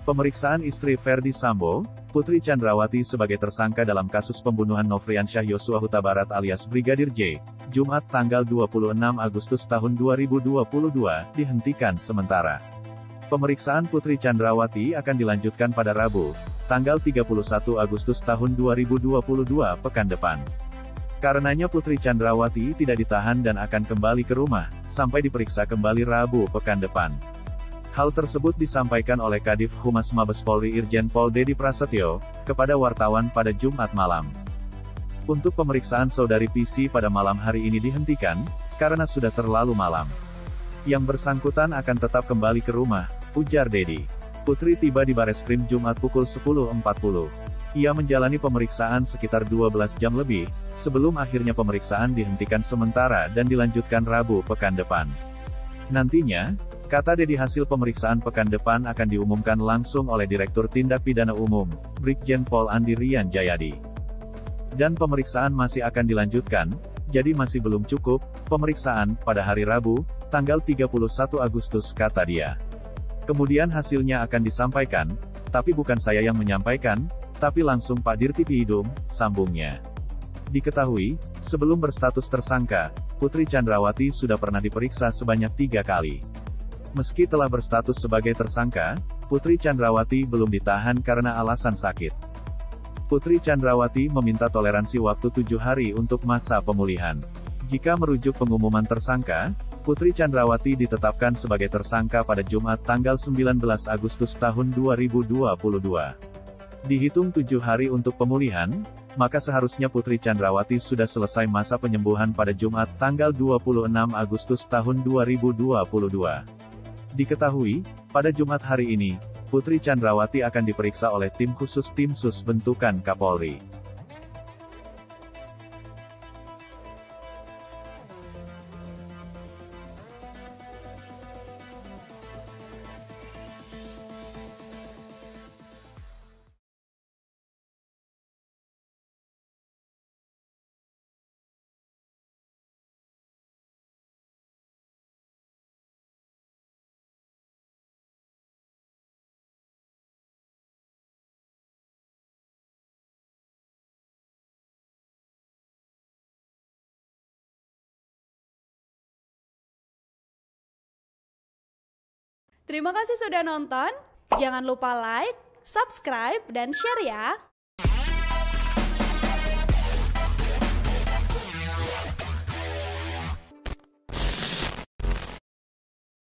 Pemeriksaan istri Ferdy Sambo, Putri Chandrawati sebagai tersangka dalam kasus pembunuhan Nofriansyah Yosua Huta Barat alias Brigadir J, Jumat tanggal 26 Agustus tahun 2022, dihentikan sementara. Pemeriksaan Putri Chandrawati akan dilanjutkan pada Rabu, tanggal 31 Agustus tahun 2022 pekan depan. Karenanya Putri Chandrawati tidak ditahan dan akan kembali ke rumah, sampai diperiksa kembali Rabu pekan depan. Hal tersebut disampaikan oleh Kadif Humas Mabes Polri Irjen Pol Dedi Prasetyo, kepada wartawan pada Jumat malam. Untuk pemeriksaan saudari PC pada malam hari ini dihentikan, karena sudah terlalu malam. Yang bersangkutan akan tetap kembali ke rumah, ujar Dedi. Putri tiba di Bareskrim Jumat pukul 10.40. Ia menjalani pemeriksaan sekitar 12 jam lebih, sebelum akhirnya pemeriksaan dihentikan sementara dan dilanjutkan Rabu pekan depan. Nantinya, kata Dedi, hasil pemeriksaan pekan depan akan diumumkan langsung oleh Direktur Tindak Pidana Umum, Brigjen Pol Andi Rian Jayadi. Dan pemeriksaan masih akan dilanjutkan, jadi masih belum cukup, pemeriksaan, pada hari Rabu, tanggal 31 Agustus, kata dia. Kemudian hasilnya akan disampaikan, tapi bukan saya yang menyampaikan, tapi langsung Pak Dirtipidum, sambungnya. Diketahui, sebelum berstatus tersangka, Putri Chandrawati sudah pernah diperiksa sebanyak 3 kali. Meski telah berstatus sebagai tersangka, Putri Chandrawati belum ditahan karena alasan sakit. Putri Chandrawati meminta toleransi waktu 7 hari untuk masa pemulihan. Jika merujuk pengumuman tersangka, Putri Chandrawati ditetapkan sebagai tersangka pada Jumat tanggal 19 Agustus tahun 2022. Dihitung 7 hari untuk pemulihan, maka seharusnya Putri Chandrawati sudah selesai masa penyembuhan pada Jumat tanggal 26 Agustus tahun 2022. Diketahui, pada Jumat hari ini, Putri Chandrawati akan diperiksa oleh tim khusus Tim Sus bentukan Kapolri. Terima kasih sudah nonton, jangan lupa like, subscribe, dan share ya!